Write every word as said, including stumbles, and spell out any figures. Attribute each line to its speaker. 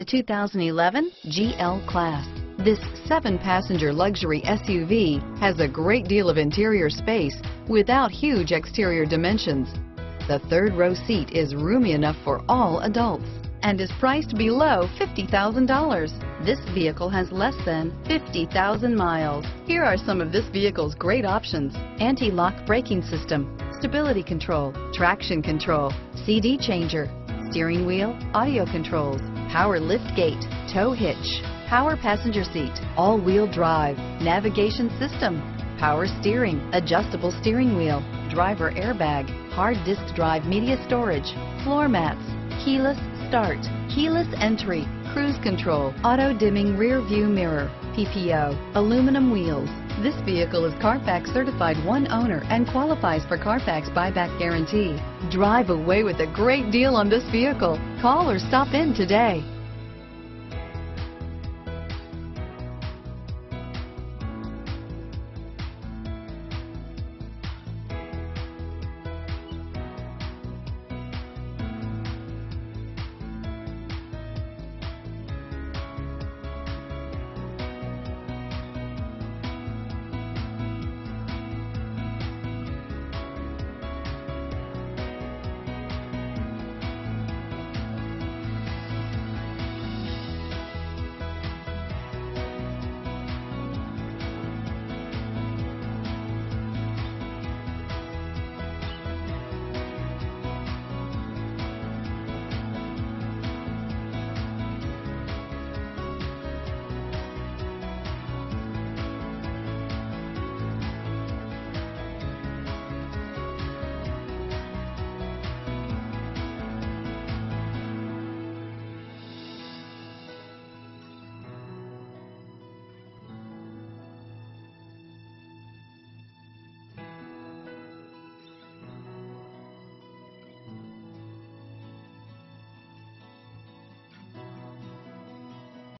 Speaker 1: The two thousand eleven G L Class. This seven-passenger luxury S U V has a great deal of interior space without huge exterior dimensions. The third row seat is roomy enough for all adults and is priced below fifty thousand dollars. This vehicle has less than fifty thousand miles. Here are some of this vehicle's great options: anti-lock braking system, stability control, traction control, C D changer, steering wheel audio controls, power lift gate, tow hitch, power passenger seat, all-wheel drive, navigation system, power steering, adjustable steering wheel, driver airbag, hard disk drive media storage, floor mats, keyless start, keyless entry, cruise control, auto-dimming rear view mirror, P P O, aluminum wheels. This vehicle is Carfax certified one owner and qualifies for Carfax buyback guarantee. Drive away with a great deal on this vehicle. Call or stop in today.